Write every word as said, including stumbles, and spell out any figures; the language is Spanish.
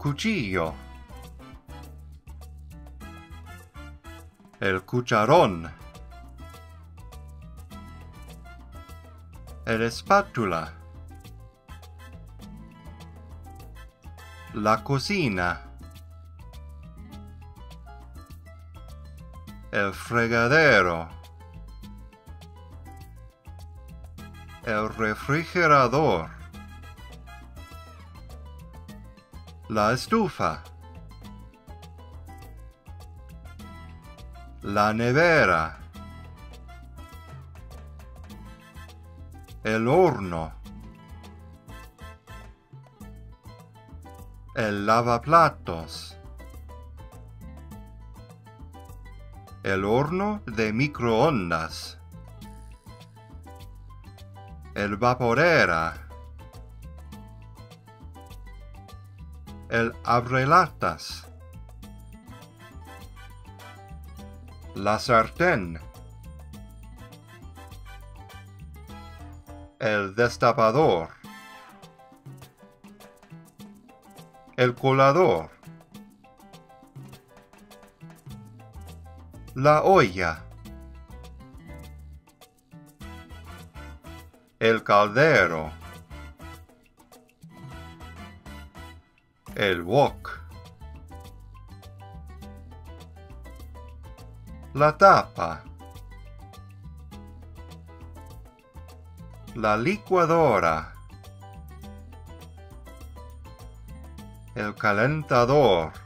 cuchillo, el cucharón, el espátula, la cocina, el fregadero, el refrigerador, la estufa, la nevera, el horno, el lavaplatos, el horno de microondas, el vaporera, el abrelatas, la sartén, el destapador, el colador, la olla, el caldero, el wok, la tapa, la licuadora, el calentador,